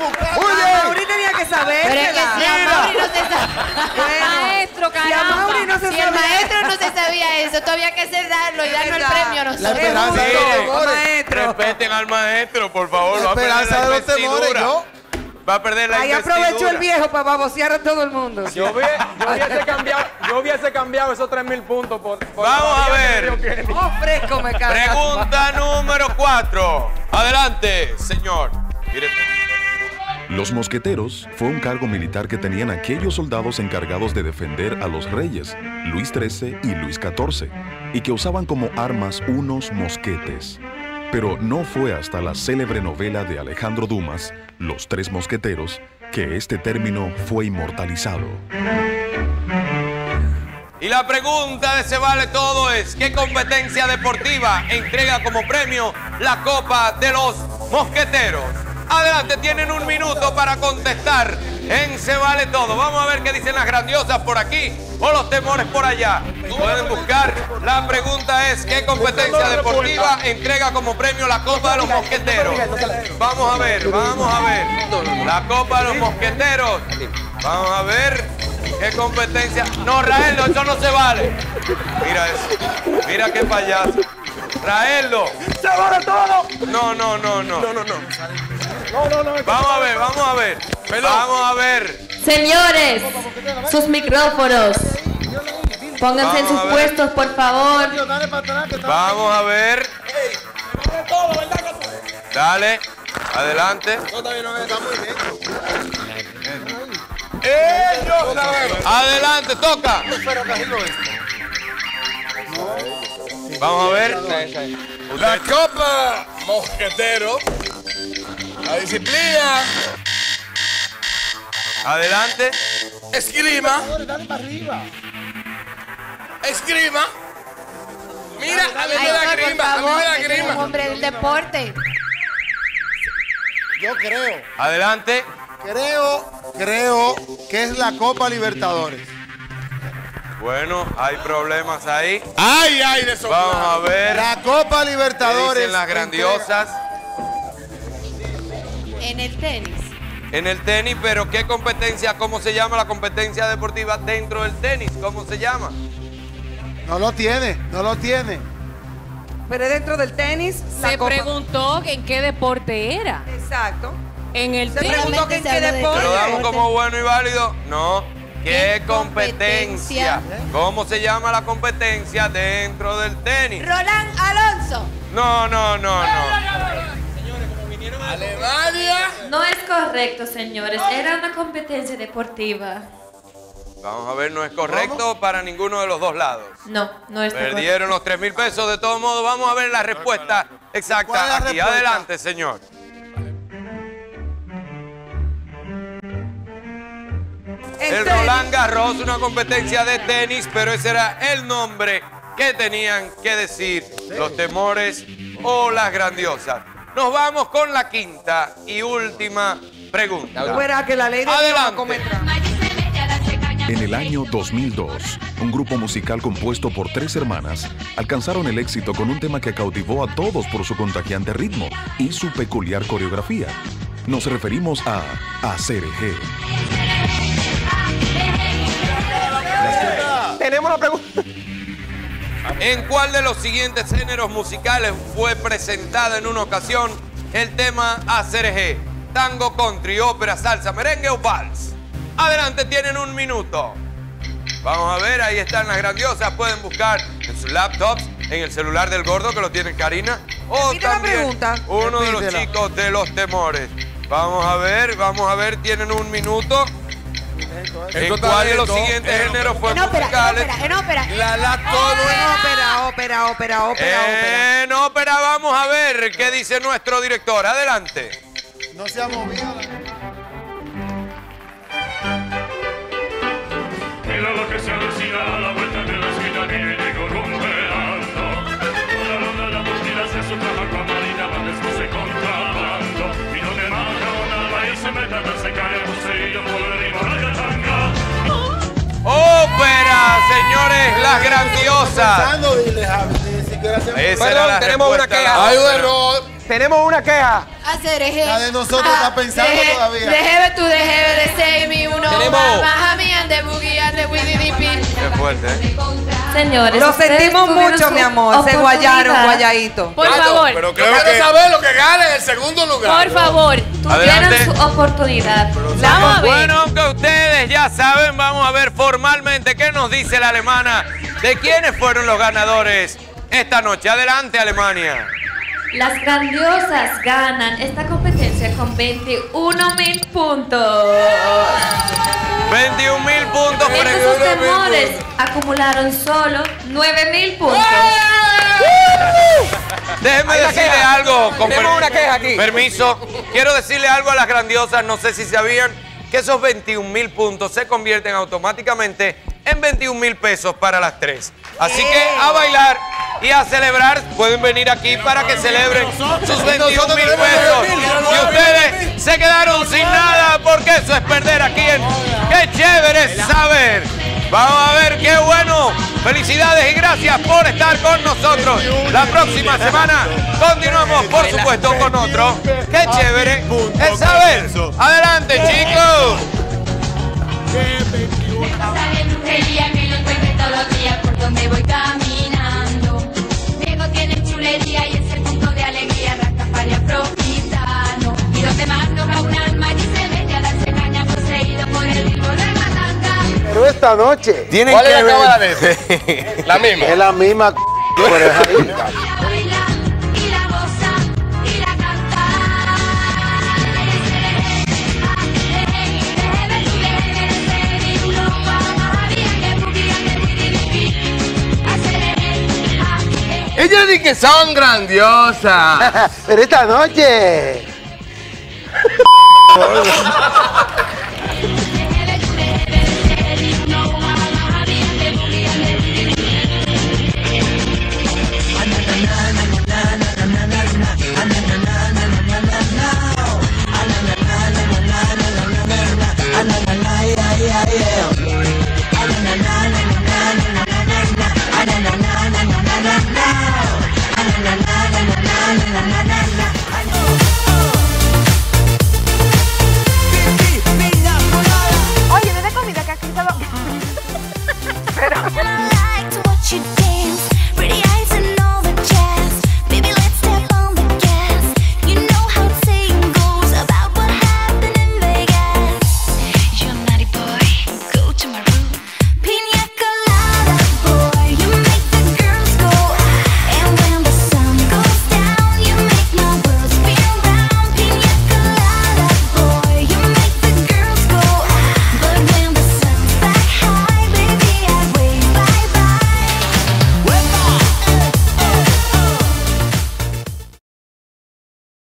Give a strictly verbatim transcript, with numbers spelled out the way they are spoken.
buscar. Muy bien. Mauri tenía que saber. Pero es que si a Mauri no se sabe. Bueno, Maestro, si a caramba. Mauri no se Si el sabía. maestro no se sabía eso, todavía hay que darlo y darnos el verdad. premio a La nosotros. esperanza de Mire, los temores. maestro. Respeten al maestro, por favor. La Va a perder esperanza la de los temores, investidura. yo. Va a perder la Ahí investidura. aprovechó el viejo para babosear a todo el mundo. Yo, hubie- yo hubiese cambiado, yo hubiese cambiado esos tres mil puntos por, por Vamos la a María ver. que Kennedy. Oh, fresco me cae. Pregunta número cuatro. Adelante, señor director. Los mosqueteros fue un cargo militar que tenían aquellos soldados encargados de defender a los reyes, Luis trece y Luis catorce, y que usaban como armas unos mosquetes. Pero no fue hasta la célebre novela de Alejandro Dumas, Los Tres Mosqueteros, que este término fue inmortalizado. Y la pregunta de Se Vale Todo es: ¿qué competencia deportiva entrega como premio la Copa de los Mosqueteros? Adelante, tienen un minuto para contestar en Se Vale Todo. Vamos a ver qué dicen las grandiosas por aquí o los temores por allá. Pueden buscar. La pregunta es: ¿qué competencia deportiva entrega como premio la Copa de los Mosqueteros? Vamos a ver, vamos a ver. La Copa de los Mosqueteros. Vamos a ver qué competencia. No, Raeldo, eso no se vale. Mira eso. Mira qué payaso. Raeldo. ¡Se vale todo! No, no, no, no. No, no, no. No, no, no. Vamos a ver, vamos a ver. Vamos a ver. Señores, sus micrófonos. Pónganse en Vamos sus a ver. puestos, por favor. Dale para atrás, que está- Vamos a ver. Dale. Adelante. No, está bien, no, está muy bien. Ellos sabemos. Adelante, toca. Pero casi lo es. Vamos a ver. La Copa Mosquetero, la disciplina Adelante. esgrima, Dale para arriba. esgrima. Mira, a mí Ay, me da no, por grima, a mí favor, me da que es un grima. hombre del deporte. Yo creo, Adelante. creo, creo que es la Copa Libertadores. Bueno, hay problemas ahí. Ay, ay, de eso. Vamos a ver. La Copa ¿Qué Libertadores. dicen las grandiosas? En el tenis. En el tenis, pero ¿qué competencia? ¿Cómo se llama la competencia deportiva dentro del tenis? ¿Cómo se llama? No lo tiene, no lo tiene. Pero es dentro del tenis. la Se copa- preguntó que en qué deporte era. Exacto. En el Se tenis. preguntó que en se qué habla de deporte. ¿Lo damos como bueno y válido? No. ¿Qué ¿Qué competencia? competencia? ¿Cómo se llama la competencia dentro del tenis? Roland Alonso. No, no, no, no. Alemania. No es correcto, señores. Era una competencia deportiva. Vamos a ver, no es correcto para ninguno de los dos lados. No, no es correcto. Perdieron los tres mil pesos. De todos modos, vamos a ver la respuesta ¿Cuál exacta es la aquí. respuesta? Adelante, señor. En El tenis. Roland Garros, una competencia de tenis, pero ese era el nombre que tenían que decir los temores o las grandiosas. Nos vamos con la quinta y última pregunta. Tú verás que la ley de Dios Adelante. no cometerá. En el año dos mil dos, un grupo musical compuesto por tres hermanas alcanzaron el éxito con un tema que cautivó a todos por su contagiante ritmo y su peculiar coreografía. Nos referimos a Aserejé. Tenemos la pregunta. ¿En cuál de los siguientes géneros musicales fue presentado en una ocasión el tema Aserejé? Tango, country, ópera, salsa, merengue o vals. Adelante, tienen un minuto. Vamos a ver, ahí están las grandiosas. Pueden buscar en sus laptops, en el celular del gordo que lo tiene Karina. O Repite la también pregunta. uno de los Repítela. chicos de los temores. Vamos a ver, vamos a ver, tienen un minuto. ¿En Esto está cuál de los lento. siguientes Eh, géneros fue En ópera, en musicales? ópera, en ópera. La la todo Ópera, ópera, ópera, ópera, ópera. En ópera, vamos a ver qué dice nuestro director. Adelante. No se ha movido. Mira lo que se avecina a la vuelta de la esquina, viene columpeando. La ronda de la música se su caja con marina, va después contrabando. Y no me baja nada y se mete a se cae el bucillo por arriba de la changa. Ópera, señores, las grandiosas. Pensando, dile, Javi, ni siquiera se- Esa era Perdón, la tenemos una respuesta a queja. la Hay un ópera. error. Tenemos una queja. hacer eje. La de nosotros está pensando deje, todavía. Déjeme tú, déjeme de say me uno. Tenemos- Baja mi ande boogie ande with the dip. Qué fuerte, ¿eh? Señores, Lo ustedes sentimos tuvieron mucho, su mi amor. Se oportunidad. guayaron, guayadito. Por Tato, favor, Pero Yo creo quiero que saber lo que gana en el segundo lugar. por favor. Adelante. Tuvieron su oportunidad. Vamos a ver. Bueno, que ustedes ya saben, vamos a ver formalmente qué nos dice la alemana de quiénes fueron los ganadores esta noche. Adelante, Alemania. Las grandiosas ganan esta competencia con veintiuno mil puntos. veintiún mil puntos. Mientras Pre- sus temores acumularon solo nueve mil puntos. Déjenme Hay una decirle queja. algo. Con Tenemos per- una queja aquí. Permiso. Quiero decirle algo a las grandiosas. No sé si sabían que esos veintiún mil puntos se convierten automáticamente en veintiún mil pesos para las tres. Así que a bailar y a celebrar. Pueden venir aquí para que celebren sus veintiún mil pesos. Y ustedes se quedaron sin nada porque eso es perder aquí en Qué Chévere es Saber. Vamos a ver qué bueno. Felicidades y gracias por estar con nosotros. La próxima semana continuamos, por supuesto, con otro. Qué chévere es saber. Adelante, chicos. Sale brujería que lo encuentre todos los días por donde voy caminando. Diego tiene chulería y ese punto de alegría, Rastafaria profitano. Y los demás no va un alma y se mete a darse caña poseído por el vivo de matanga. Pero esta noche. Tienen ¿Cuál es la cámara de ese? La misma. Es la misma. Pero es ahí. Y la baila, y la goza, y la canta. Ellas dicen que son grandiosas. Pero esta noche.